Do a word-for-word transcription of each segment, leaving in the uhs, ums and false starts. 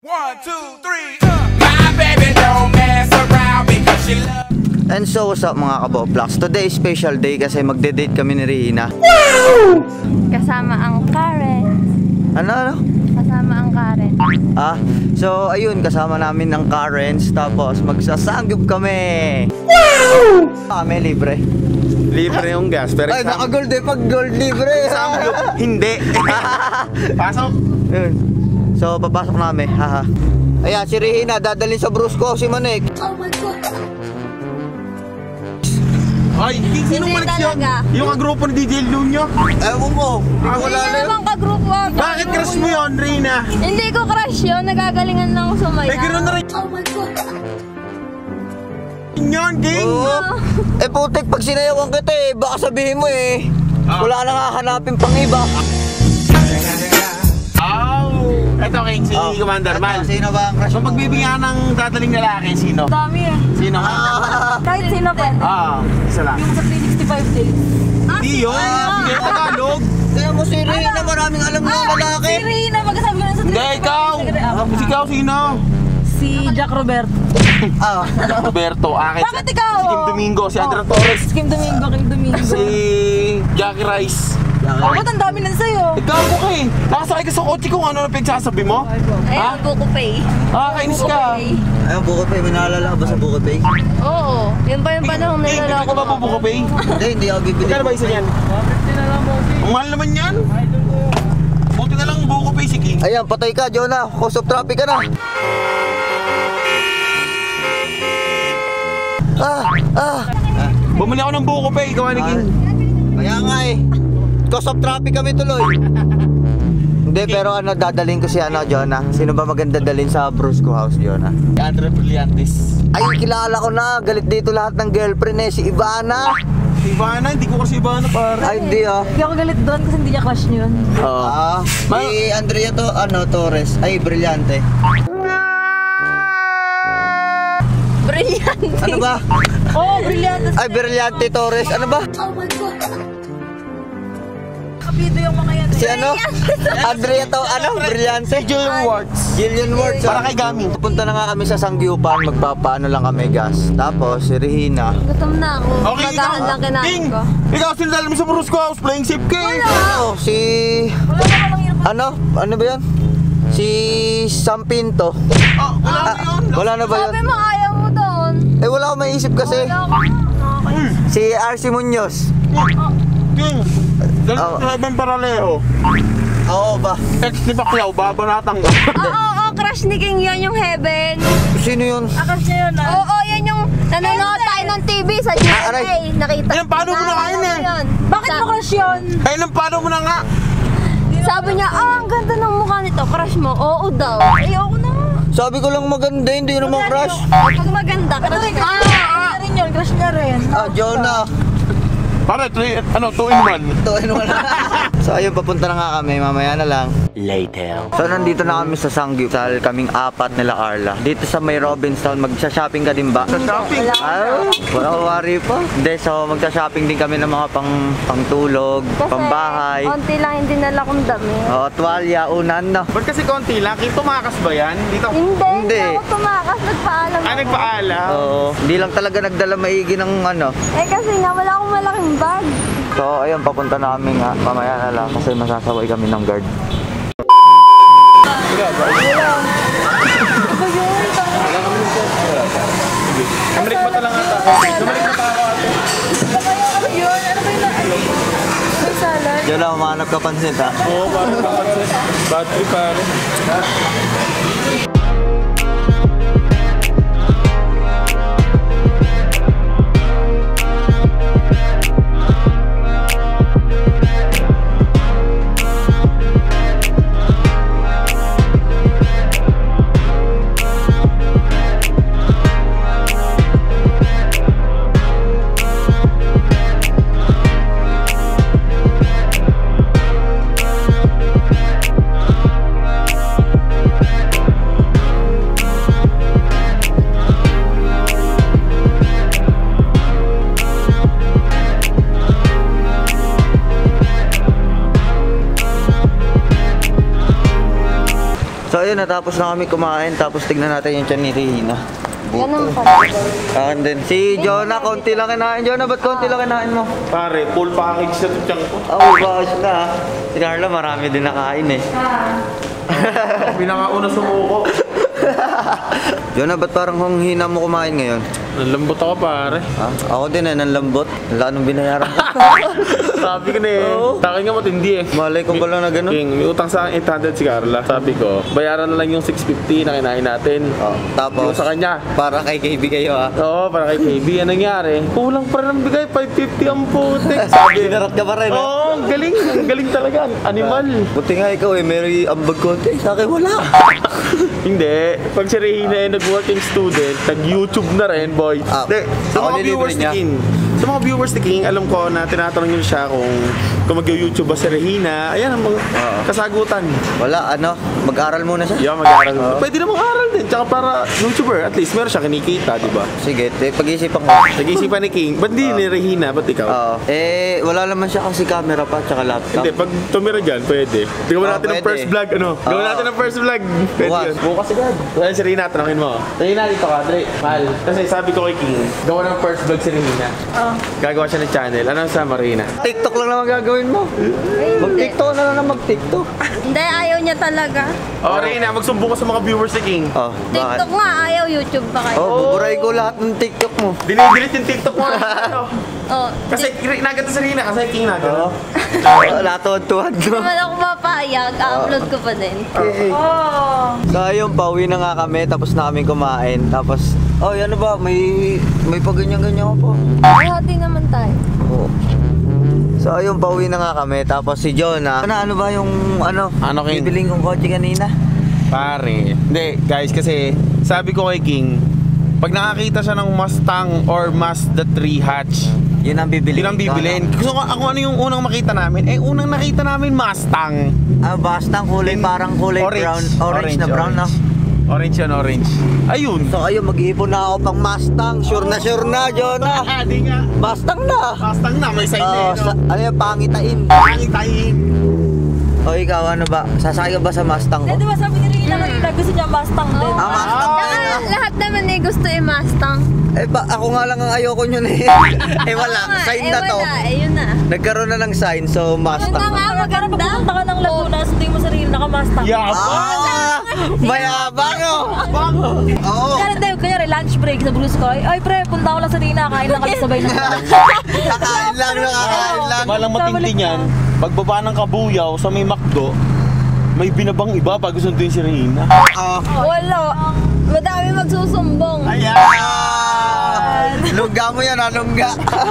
One, two, three, uh. My baby don't mess around because she love. And so, what's up mga kaboblogs? Today is special day kasi magde-date kami ni Rina. Wow! Kasama ang Karen. Ano, ano? Kasama ang Karen. Ah, so ayun, kasama namin ng Karens. Tapos magsasanggip kami. Wow! Kami libre. Libre yung gas, pero Ay, naka-gold eh. Pag gold libre. sanggip, hindi. Pasok. Yun. So, papasok namin. Haha. Ayan, si Rina, dadalhin sa Brusco si Manik. Oh my God. Ay, sino Hindi Manik yun? talaga. Yung agrupo ni D J Lunyo. Ewan ko. Ah, Hindi wala na na yun. naman ka-group work. Bakit crush mo yun, Rina? Hindi ko crush yun. Nagagalingan lang ako sumaya. Eh, gano'n na rin Oh my God. yun, King. Oo. Eh, putik, pag sinayawan kita eh, baka sabihin mo eh. Ah. Wala nang hahanapin pang iba. Oh, eto King, si Oh. Commander Mal. Ito, sino ba ang crush So, mo? pagbibigyan ng dadaling lalaki, sino? Dami eh. Sino? Ah, Kahit sino pwede. Ah, isa lang. Yung sa three sixty-five days. Ah, Di yun, hindi Tagalog. kaya mo si Rina, maraming alam ng lalaki. Si Rina, magkasabi ko na sa Hindi, ikaw. Si ikaw, sino? Si Jack Roberto. Ah, Roberto, akin. Bakit ikaw? Si Kim Domingo, si Andrea Torres. Kim Domingo, Kim Domingo. Si Jackie Rice. Oh, ba't ang dami nun sa'yo? Ikaw ko kay. Nakasakay ka sa kotse kung ano na pinagsasabi mo. Ay, Ha? buko pay. Ah, kainis ka. ayun, Bukod Pay. May naalala ka ba sa Bukod Pay? Oo. Yun pa yung panahon na King, nilala bibili ko. ka ba po buko pay? Hindi, hindi ako bibili. Magkano ba isa niyan? Ang mahal naman yan. Buti na lang buko pay si King. Ayan, patay ka, Jonah. Cause of traffic ka na. Ah, ah. Bumili ako ng buko pay, gawa ni King. Kaya nga eh. Cause of traffic kami tuloy. Hindi, pero ano, dadalhin ko si ano, Jonah. Sino ba maganda dalhin sa Brusco House, Jonah? Andre Brillantes. Ay, kilala ko na. Galit dito lahat ng girlfriend eh. Si Ivana. Si Ivana, hindi ko kasi Ivana para. Ay, hindi ah. Hindi ako galit doon kasi hindi niya crush niyo yun. Oo. Ah, si Andrea to, ano, Torres. Ay, Brillante. Brillante. Ano ba? Oo, oh, brillante. Ay, Brillante Torres. Ano ba? Oh my God. Kapito yung mga yan. Si ano? Andrea to, ano? Brillante. Jillian Wards. Jillian Wards. Para kay Gami. Pupunta na nga kami sa Sangyupan. Magpapaano lang kami gas. Tapos, si Regina. Gutom na ako. Okay, ikaw. Magahan lang kinain King, ko. ikaw sinadali mo sa Brusco House, playing safe ka eh. Ano? Si... Wala na walang hirap. Ano? Ano ba yan? Si Sampinto. Ah, wala Ah, na yun. wala na ba Sabi yun? mo ayaw mo doon. Eh, wala akong maisip kasi. Wala ko. Hmm. Si R C Munoz. King, dali Oh. sa Heaven Paralejo. Oo ba? Ex ni Pacquiao, babanatan ka. Oo, oo, crush ni King yan yung Heaven. Sino yun? Crush niya yun ah. Oo, yan yung nanonood tayo ng T V sa G M A. Ah, aray. Nakita. Ayun, paano mo na kain eh? Bakit mo crush yun? Ay, nang paano mo na nga? Sabi niya, ah, ang ganda ng mukha nito. Crush mo? Oo daw. Ayoko na. Sabi ko lang maganda, hindi naman crush. Pag maganda, crush ka. Ah, ah. rin yun, crush niya rin. Ah, Jonah. Pare, three, ano, two in one. Ito, ano wala. So, ayun, papunta na nga kami. Mamaya na lang. Later. So, nandito na kami sa Sangyup. Sa kaming apat nila Carla. Dito sa may Robinson, magsha-shopping ka din ba? Sa shopping. Ah, wala ko worry pa. Hindi, so magsha-shopping din kami ng mga pang pangtulog, pambahay. Konti lang hindi nala kong dami. Oh, tuwalya, unan na. Ba't kasi konti lang? King, tumakas ba yan? Dito. Hindi, hindi Hindi. ako tumakas. Nagpaalam Ah, ako. nagpaalam. Oo, hindi lang talaga nagdala maigi ng ano. Eh kasi nga, wala akong malaking bag. So, ayun, papunta na kami nga. Mamaya na lang kasi masasaway kami ng guard. Kamalik mata lang ata. Kamalik mata ako ate. Ano yun? Ano ba yun? May salad? Diyan lang, umahanap ka pansin ha. Oo, parang kapatid. Battery pare. natapos na kami kumain, tapos tignan natin yung tiyan ni Rihina. Ganun pala. Akin din. Si Jonah, konti lang kinain. Jonah, ba't konti lang kinain mo? Pare, full package na tutyang ko. Oo, bakit na? Si Carla, marami din nakain eh. Pinakauna sumuko. Jonah, ba't parang kung hina mo kumain ngayon? Nalambot ako pare. Ha? Ako din eh, nanlambot. Wala nung binayaran ko. Sabi ko na eh. Oo. Sa akin nga matindi eh. Malay ko pala na ganun. King, may utang sa akin eight hundred si Carla. Sabi ko, bayaran na lang yung six fifty na kinain natin. Oh, tapos, Yung sa kanya. para kay K B kayo ha. Oo, para kay K B. Anong nangyari? Kulang pa rin ang bigay, five fifty ang putik. Sabi, Dinarat ka pa rin ha? Oo, ang galing. Ang galing talaga. Animal. Buti nga ikaw eh, may ambag konti. Sa akin wala. Hindi. Pag si Rehina ay nag-working student, nag-YouTube na rin, boy. Ah, Hindi. Sa ako mga nilibre viewers ni niya. King, sa mga viewers ni King, alam ko na tinatanong niyo siya kung kung mag-YouTube ba si Rehina. Ayan ang mga Oo. kasagutan. Wala, ano, mag-aral muna siya. Yeah, mag-aaral. Pwede na mag-aaral din. Tsaka para YouTuber, at least meron siya kinikita, di ba? Sige, eh, pag-iisipan ko. Nag-iisipan ni King, ba't di ni Rehina? Ba't ikaw? Oo. Eh, wala naman siya kasi camera pa, tsaka laptop. Hindi, pag tumira dyan, pwede. Gawin Oh, natin ng pwede. first vlog, ano? Gawin Oo. natin ng first vlog. Pwede Bukas. yun. Bukas agad. Well, si Rehina, tanongin mo. Rehina, dito ka, Dre. Mahal. Kasi sabi ko kay King, gawa ng first vlog si Rehina. Oh. Gagawa siya ng channel. Ano sa Rehina? TikTok lang naman gagawin mo. Mag-TikTok na lang na mag-TikTok. Hindi, ayaw niya talaga. Oh, Rehina, magsumbong ka sa mga viewers ni King. Oh, TikTok bakit? nga, ayaw YouTube pa kayo. Oh, buburay ko lahat ng TikTok mo. Dinidelete yung TikTok mo. Ano? Oh, Kasi nagata sa Rehina, kasi King nagata. Wala tuwad-tuwad Hindi mo. naman ako mapayag, upload ko pa din. Okay. So ayun, pauwi na nga kami, tapos na kami kumain. Tapos, oh, ano ba, may may paganyan-ganyan ko pa. Ay, hati naman tayo. Oo. So ayun, pauwi na nga kami. Tapos si Jonah, ano, ano ba yung ano, Ano, King? bibiling kong kotse kanina? Pare. Hindi, guys, kasi sabi ko kay King, pag nakakita siya ng Mustang or Mazda three hatch, Yun ang bibilin. yun ang bibilin. Gusto ko, ako ano yung unang makita namin? Eh, unang nakita namin Mustang. Ah, basta ang kulay, parang kulay brown. Orange, na brown, no? Orange yun, orange. Ayun. So ayun, mag-iipon na ako pang Mustang. Sure na sure na, Jonah. Ah, di nga. Mustang na. Mustang na, may sign Oo, eh, no? sa, ano yung pangitain. Pangitain. O ikaw, ano ba? Sasakay ka ba sa Mustang ko? Eh, di ba sabi ni Rina kanina gusto niya Mustang din? Oo. Ah, Mustang Saka, din, ah. lahat naman eh gusto eh Mustang. Eh ba, ako nga lang ang ayoko nyo na eh. Eh wala, Oo nga, sign eh, na to. wala, eh, yun na. Nagkaroon na ng sign, so Yun Mustang na nga, na. Magkano maganda. pupunta ka ng Laguna, sundin mo sa Rina naka-Mustang. Yeah. Ah! Mayabang oh! Oo! Kaya hindi, kunyari lunch break sa Blue Sky. Ay pre, punta ko lang sa Rina, kain lang kami sabay na. Kakain lang, nakakain lang. Malang matindi niyan, pagbaba ng Kabuyaw sa may McDo, may binabang iba pag sundin si Rina. Oh. Wala. Madami magsusumbong. Ayan! Lungga mo yan, ha? Lungga.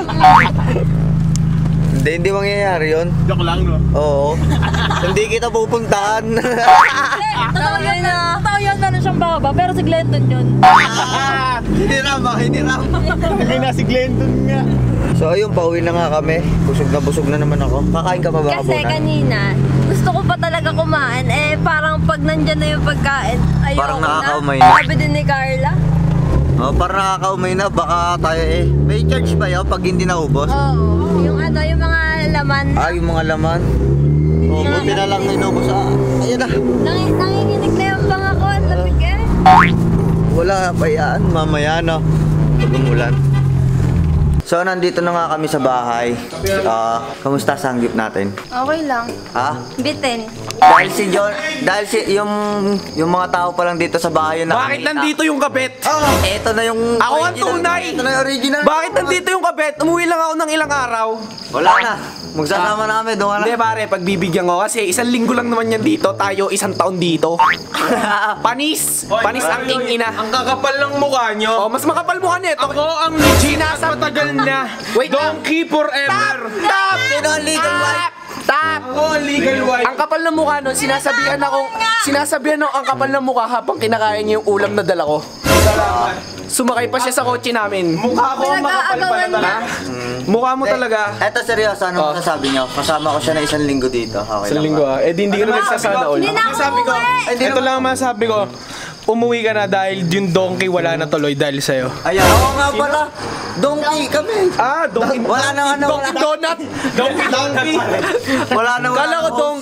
Hindi, hindi mangyayari yun. Joke lang, no? Oo. Hindi kita pupuntahan. Totoo yun na, totoo yun meron siyang baba, pero si Glendon yun. Hiniram ba? Hiniram. Hindi na si Glendon nga. So ayun, pauwi na nga kami. Busog na busog na naman ako. Kakain ka pa ba Kasi kabunan? kanina, gusto ko pa talaga kumain. Eh, parang pag nandyan na yung pagkain, ayoko Parang nakakaumay na. na. Sabi din ni Carla. Oh, parang nakakaumay na. Baka tayo eh. May charge ba yun pag hindi naubos? Oo. Yung ano, yung mga laman. Ah, yung mga laman. Oh, buti na lang inubos. Ah, ayun na. Nang, nanginginig na yung bang ako. Ang lamig eh. Wala pa yan. Mamaya no. Pag umulan. So, nandito na nga kami sa bahay. Ah, kamusta sanggip natin? Okay lang. Ha? Bitin. Dahil si John, dahil si yung yung mga tao pa lang dito sa bahay na Bakit nandito yung kabet? Oh, eto na yung Ako ang original. tunay! Ito na yung original. Bakit nandito yung kabet? Umuwi lang ako ng ilang araw. Wala na. Magsasama na kami, doon ka na. Hindi pare, pagbibigyan ko kasi isang linggo lang naman yan dito, tayo isang taon dito. Panis! Panis ang ina. Ang kakapal ng mukha nyo. Oh, mas makapal mo ka nito. Ako ang legit at matagal na. Wait, Donkey forever. Stop! Sino ang legal wife? Stop! Ako ang legal wife. Ang kapal ng mukha nun, sinasabihan akong, sinasabihan ako ang kapal ng mukha habang kinakain niya yung ulam na dala ko. Sumakay pa siya sa kotse namin. Mukha ko ang makapal pala Pinag-aagawan talaga. Mukha mo talaga. Eto seryoso, ano Oh. masasabi niyo? Kasama ko siya na isang linggo dito. Okay Sa lang linggo ba? ah. Eh di hindi ka na nagsasana all. Hindi na ako Sabi ko, umuwi. ito lang ang masabi ko. Umuwi ka na dahil yung donkey wala na tuloy dahil sa'yo. Ayan, oo nga pala. Donkey kami. Ah, donkey. Wala nang ano, wala, Donkey donut. Donkey donkey. wala nang Kala ko ano. donkey.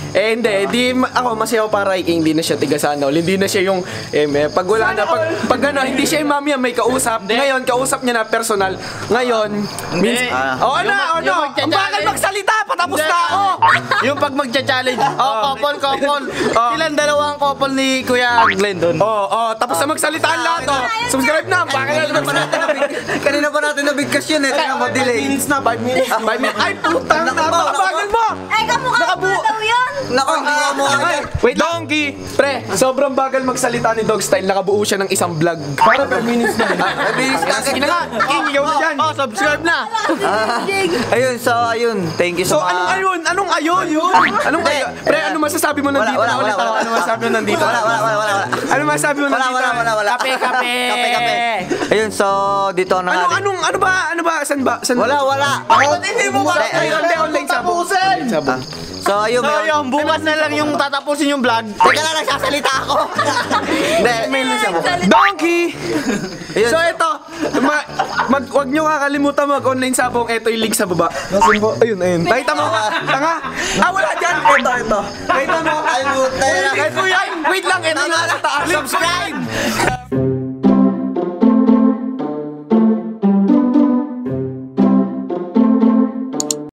Eh hindi, di ma- ako masayaw para kay King, hindi na siya tiga sana. Hindi na siya yung eh, may- pag wala na pag, pag ano, hindi siya yung mami may kausap. Ngayon kausap niya na personal. Ngayon, mins- Ah. oh ano, Yung mag- ano, yung ang magcha-challenge. bakal magsalita, patapos na ako. Yung pag magcha-challenge, oh, couple, couple. Silang dalawang couple ni Kuya Glenn doon. Oh, oh, tapos na magsalita ang lahat, oh. Subscribe na, ang bakal na magsalita. Kanina pa natin nabigkas yun eh. Kaya mag-delay. Minutes na, five minutes. five minutes. Ay, putang na, napakabagal mo. Ay, kamukha ko na daw yun. Nako, mukha mo Ay, wait, Donkey! Pre, sobrang bagal magsalita ni Dog Style. Nakabuo siya ng isang vlog. Para per minutes na. Ay, bilis ka agad. Sige na nga, King, ikaw na dyan. Oh, subscribe na. Ayun, so ayun. Thank you So, sa mga... anong ayun? Anong ayun? Anong ayun? Pre, ano masasabi mo Wala, nandito? wala, wala, Ulit ako. wala. Ano masasabi mo nandito? Wala, wala, wala, wala, wala. Ano masasabi mo Wala, nandito? wala, wala, wala. Kape, kape. Kape, kape. Ayun, so dito na Ano, nga rin. anong, ano ba? Ano ba? San ba? San Wala, wala. Ako, hindi mo ba? Hindi, Hindi, online sabo. Ah, So ayun, So may... yun, bukas na lang yung tatapusin yung vlog. Teka lang, nagsasalita ako. Hindi, may Donkey! Ayun. So ito, ma mag wag niyo kakalimutan mag-online sabong. Ito yung link sa baba. Nasaan ba? Ayun, ayun. Nakita mo? Tanga. Ah, wala diyan. Ito, ito. Nakita mo? Ay, puta. Ito yan. Wait lang, ito na sa taas. Subscribe!